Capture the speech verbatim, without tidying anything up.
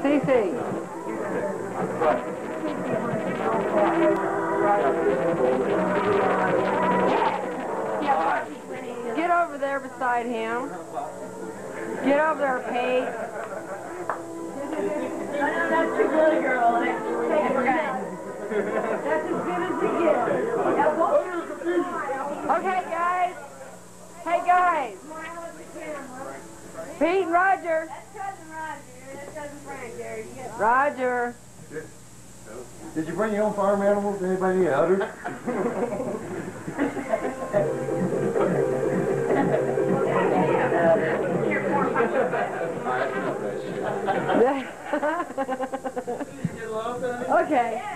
Cece. Get over there beside him. Get over there, Paige. No, no, that's too good a girl. That's as good as it gets. Okay, guys. Hey, guys. Pete and Roger. That's cousin Roger. That's cousin Frank, Jerry. Roger. Did you bring your own farm animals? Anybody need others? Okay.